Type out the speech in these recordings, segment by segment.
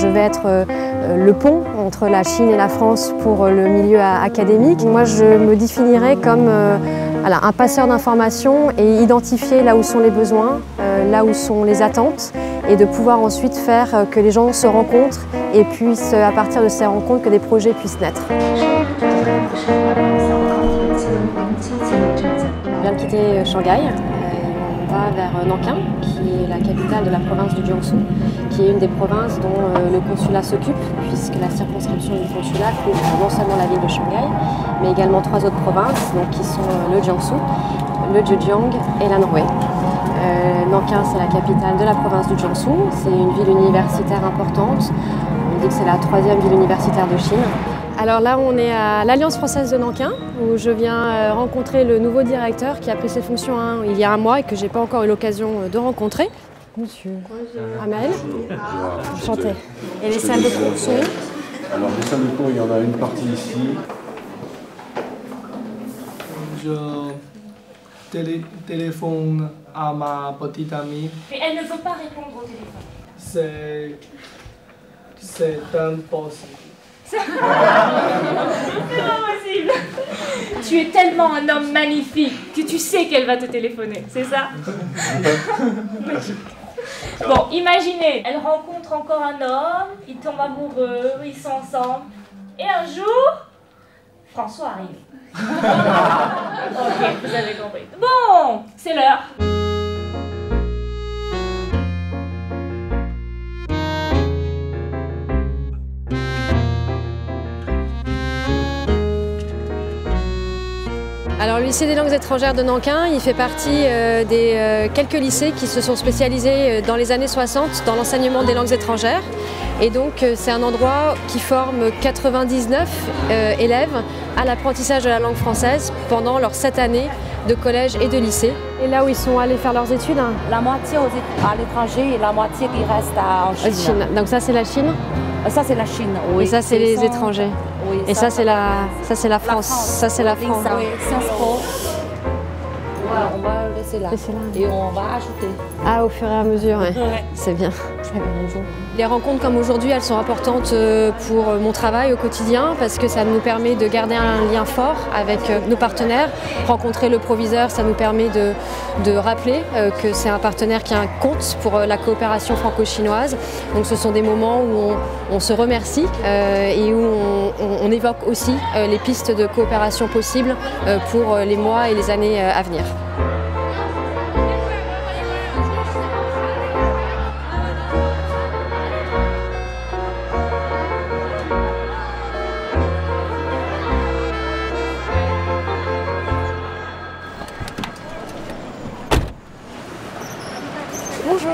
je vais être le pont entre la Chine et la France pour le milieu académique. Moi, je me définirais comme un passeur d'informations et identifier là où sont les besoins, là où sont les attentes, et de pouvoir ensuite faire que les gens se rencontrent et puissent, à partir de ces rencontres, que des projets puissent naître. On vient de quitter Shanghai. On va vers Nankin, qui est la capitale de la province du Jiangsu, qui est une des provinces dont le consulat s'occupe, puisque la circonscription du consulat couvre non seulement la ville de Shanghai, mais également 3 autres provinces, donc, qui sont le Jiangsu, le Zhejiang et l'Anhui. Nankin, c'est la capitale de la province du Jiangsu, c'est une ville universitaire importante, on dit que c'est la 3e ville universitaire de Chine. Alors là, on est à l'Alliance française de Nankin, où je viens rencontrer le nouveau directeur qui a pris ses fonctions il y a un mois et que je n'ai pas encore eu l'occasion de rencontrer. Monsieur Amel, enchanté. Et les salles de cours sont où? Alors les salles de cours, il y en a une partie ici. Je téléphone à ma petite amie. Mais elle ne veut pas répondre au téléphone. C'est impossible. C'est pas possible. Tu es tellement un homme magnifique que tu sais qu'elle va te téléphoner, c'est ça? Bon, imaginez, elle rencontre encore un homme, ils tombent amoureux, ils sont ensemble, et un jour, François arrive. Ok, vous avez compris. Bon, c'est l'heure. Alors, le lycée des langues étrangères de Nankin, il fait partie des quelques lycées qui se sont spécialisés dans les années 60 dans l'enseignement des langues étrangères. Et donc, c'est un endroit qui forme 99 élèves à l'apprentissage de la langue française pendant leurs 7 années de collège et de lycée. Et là où ils sont allés faire leurs études, la moitié à l'étranger et la moitié qui reste en Chine. Donc ça, c'est la Chine? Ça, c'est la Chine, oui. Et ça, c'est les étrangers? Oui, et ça, c'est la France. Ça, c'est la France. Oui, Sciences Po. Voilà, on va laisser là. Et on va ajouter. Ah, au fur et à mesure, ouais. Ouais. C'est bien. Les rencontres comme aujourd'hui, elles sont importantes pour mon travail au quotidien parce que ça nous permet de garder un lien fort avec nos partenaires. Rencontrer le proviseur, ça nous permet de rappeler que c'est un partenaire qui a un compte pour la coopération franco-chinoise. Donc ce sont des moments où on se remercie et où on évoque aussi les pistes de coopération possibles pour les mois et les années à venir. Bonjour.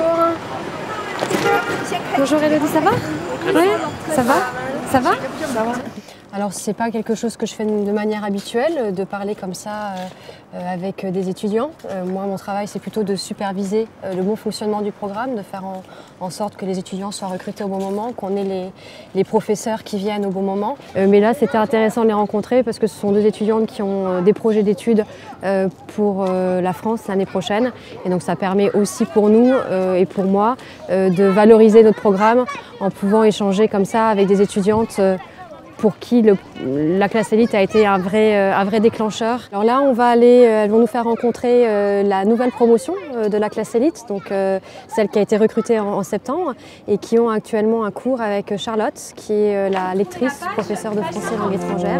Bonjour Elodie, ça va? Oui, ça va? Ça va? Ça va. Alors c'est pas quelque chose que je fais de manière habituelle, de parler comme ça avec des étudiants. Moi mon travail c'est plutôt de superviser le bon fonctionnement du programme, de faire en sorte que les étudiants soient recrutés au bon moment, qu'on ait les professeurs qui viennent au bon moment. Mais là c'était intéressant de les rencontrer parce que ce sont 2 étudiantes qui ont des projets d'études pour la France l'année prochaine. Et donc ça permet aussi pour nous et pour moi de valoriser notre programme en pouvant échanger comme ça avec des étudiantes pour qui la classe élite a été un vrai déclencheur. Alors là, elles vont nous faire rencontrer la nouvelle promotion de la classe élite, donc celle qui a été recrutée en septembre et qui ont actuellement un cours avec Charlotte, qui est la lectrice, professeure de français langue étrangère.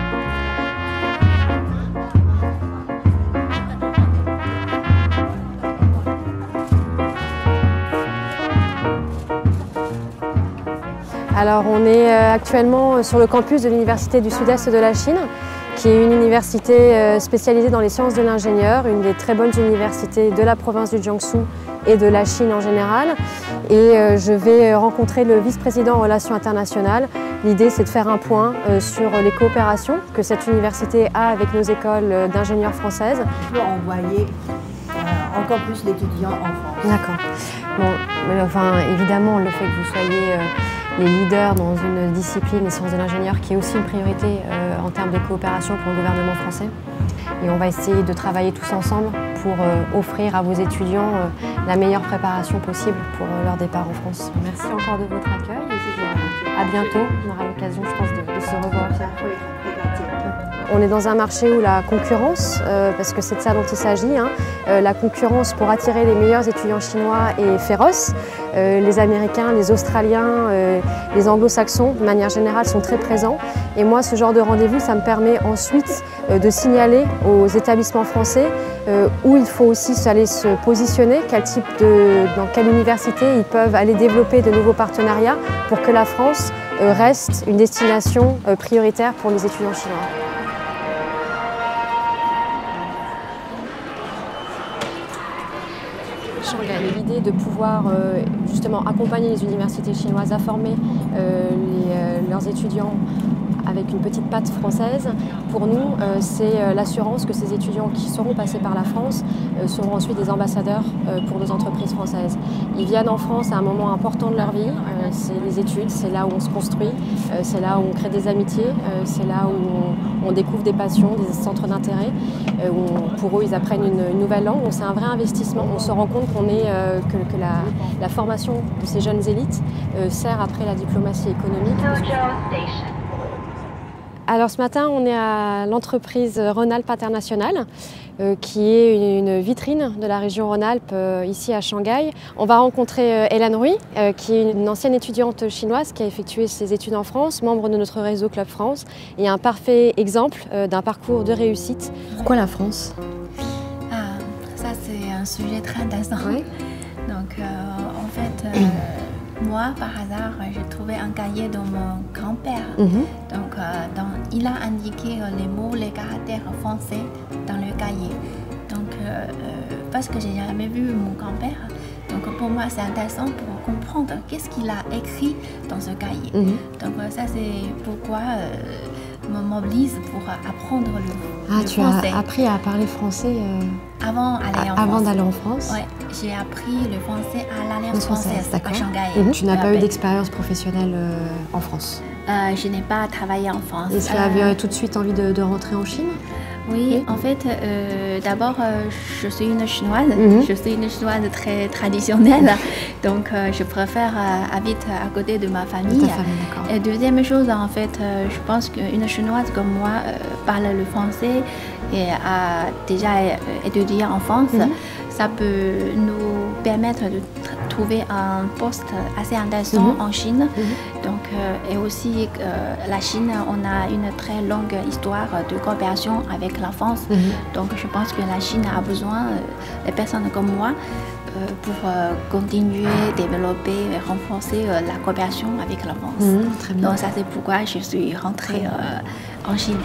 Alors on est actuellement sur le campus de l'Université du Sud-Est de la Chine, qui est une université spécialisée dans les sciences de l'ingénieur, une des très bonnes universités de la province du Jiangsu et de la Chine en général. Et je vais rencontrer le vice-président en relations internationales. L'idée c'est de faire un point sur les coopérations que cette université a avec nos écoles d'ingénieurs françaises. Pour envoyer encore plus d'étudiants en France. D'accord. Bon, mais enfin, évidemment, le fait que vous soyez les leaders dans une discipline, les sciences de l'ingénieur, qui est aussi une priorité en termes de coopération pour le gouvernement français. Et on va essayer de travailler tous ensemble pour offrir à vos étudiants la meilleure préparation possible pour leur départ en France. Merci encore de votre accueil. À bientôt, on aura l'occasion, je pense, de se revoir. On est dans un marché où la concurrence, parce que c'est de ça dont il s'agit, la concurrence pour attirer les meilleurs étudiants chinois est féroce. Les Américains, les Australiens, les Anglo-Saxons, de manière générale, sont très présents. Et moi, ce genre de rendez-vous, ça me permet ensuite de signaler aux établissements français où il faut aussi aller se positionner, dans quelle université ils peuvent aller développer de nouveaux partenariats pour que la France reste une destination prioritaire pour les étudiants chinois. L'idée de pouvoir justement accompagner les universités chinoises à former leurs étudiants avec une petite patte française, pour nous, c'est l'assurance que ces étudiants qui seront passés par la France seront ensuite des ambassadeurs pour nos entreprises françaises. Ils viennent en France à un moment important de leur vie, c'est les études, c'est là où on se construit, c'est là où on crée des amitiés, c'est là où on découvre des passions, des centres d'intérêt, où pour eux ils apprennent une nouvelle langue, donc c'est un vrai investissement. On se rend compte que la formation de ces jeunes élites sert après la diplomatie économique. Alors ce matin, on est à l'entreprise Rhône-Alpes International, qui est une vitrine de la région Rhône-Alpes ici à Shanghai. On va rencontrer Hélène Rui, qui est une ancienne étudiante chinoise qui a effectué ses études en France, membre de notre réseau Club France, et un parfait exemple d'un parcours de réussite. Pourquoi la France? Ça c'est un sujet très intéressant. Oui. Donc en fait, moi, par hasard, j'ai trouvé un cahier de mon grand-père. Donc, il a indiqué les mots, les caractères français dans le cahier. Donc, parce que j'ai jamais vu mon grand-père, donc pour moi, c'est intéressant pour comprendre qu'est-ce qu'il a écrit dans ce cahier. Donc, ça, c'est pourquoi me mobilise pour apprendre le français. Tu as appris à parler français avant d'aller en France. Oui, j'ai appris le français à l'Alliance française à Shanghai. Tu n'as pas eu d'expérience professionnelle en France? Je n'ai pas travaillé en France. Est-ce que tu avais tout de suite envie de rentrer en Chine? Oui, en fait, d'abord, je suis une Chinoise. Je suis une Chinoise très traditionnelle. Donc, je préfère habiter à côté de ma famille. Ta famille, d'accord. Et deuxième chose, en fait, je pense qu'une Chinoise comme moi parle le français et a déjà étudié en France. Ça peut nous permettre de trouver un poste assez intéressant en Chine. Donc, et aussi, la Chine, on a une très longue histoire de coopération avec la France. Donc, je pense que la Chine a besoin de personnes comme moi pour continuer, développer et renforcer la coopération avec la France. Très bien. Donc, ça c'est pourquoi je suis rentrée en Chine.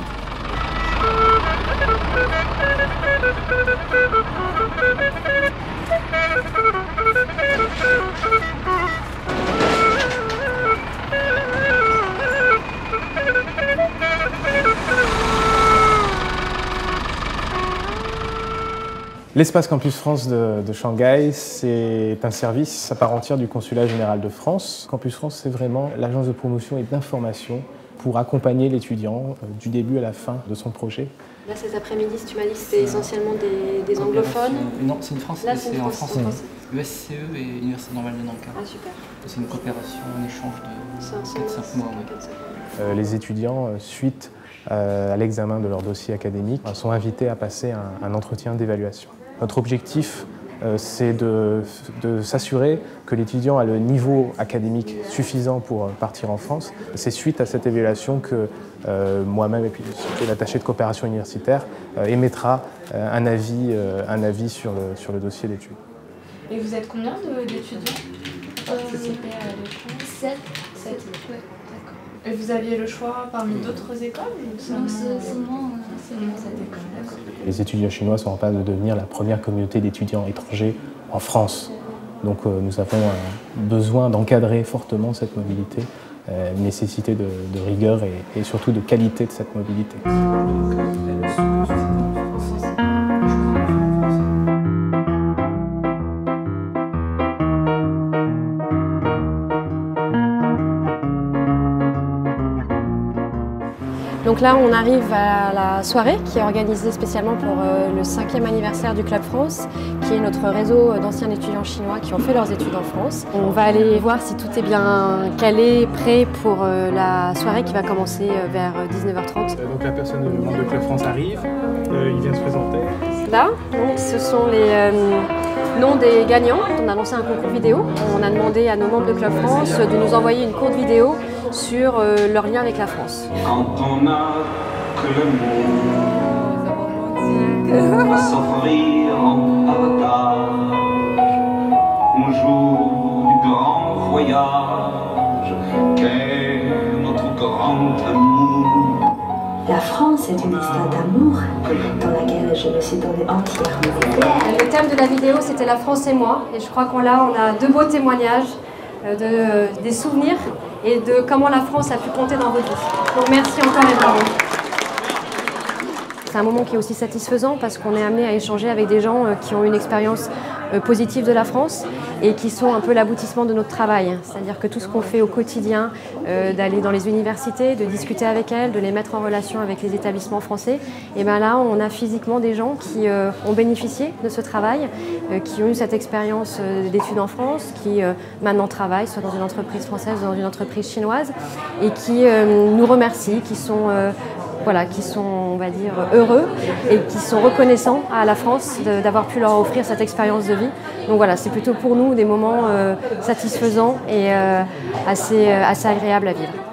L'espace Campus France de Shanghai, c'est un service à part entière du Consulat général de France. Campus France, c'est vraiment l'agence de promotion et d'information pour accompagner l'étudiant du début à la fin de son projet. Là, cet après-midi, tu m'as dit que c'était essentiellement des anglophones. Non, c'est une France. Là, c'est en France. USCE et Université normale de Nankin. Ah, super. C'est une coopération, un échange de 4-5 mois. Les étudiants, suite à l'examen de leur dossier académique, sont invités à passer un entretien d'évaluation. Notre objectif, c'est de s'assurer que l'étudiant a le niveau académique suffisant pour partir en France. C'est suite à cette évaluation que moi-même et puis l'attaché de coopération universitaire émettra un avis sur le dossier d'études. Et vous êtes combien d'étudiants? C'était à l'école 7. Ouais, d'accord. Et vous aviez le choix parmi d'autres écoles? Non, c'est seulement cette école. D'accord. Les étudiants chinois sont en passe de devenir la première communauté d'étudiants étrangers en France. Donc nous avons besoin d'encadrer fortement cette mobilité, une nécessité de rigueur et surtout de qualité de cette mobilité. Donc là, on arrive à la soirée qui est organisée spécialement pour le 5e anniversaire du Club France, qui est notre réseau d'anciens étudiants chinois qui ont fait leurs études en France. On va aller voir si tout est bien calé, prêt pour la soirée qui va commencer vers 19h30. Donc la personne du membre de Club France arrive, il vient se présenter. Là, donc, ce sont les noms des gagnants. On a lancé un concours vidéo. On a demandé à nos membres de Club France de nous envoyer une courte vidéo sur leur lien avec la France. Quand on n'a que le mot, s'offrir en partage, au jour du grand voyage, qu'est notre grand amour. La France est une histoire d'amour dans laquelle je me suis donnée entièrement. Le thème de la vidéo, c'était la France et moi. Et je crois qu'on a deux beaux témoignages des souvenirs et de comment la France a pu compter dans votre vie. Donc merci encore et bravo. C'est un moment qui est aussi satisfaisant parce qu'on est amené à échanger avec des gens qui ont une expérience positive de la France et qui sont un peu l'aboutissement de notre travail. C'est-à-dire que tout ce qu'on fait au quotidien, d'aller dans les universités, de discuter avec elles, de les mettre en relation avec les établissements français, et bien là on a physiquement des gens qui ont bénéficié de ce travail, qui ont eu cette expérience d'études en France, qui maintenant travaillent soit dans une entreprise française ou dans une entreprise chinoise et qui nous remercient, qui sont on va dire, heureux et qui sont reconnaissants à la France d'avoir pu leur offrir cette expérience de vie. Donc voilà, c'est plutôt pour nous des moments satisfaisants et assez agréables à vivre.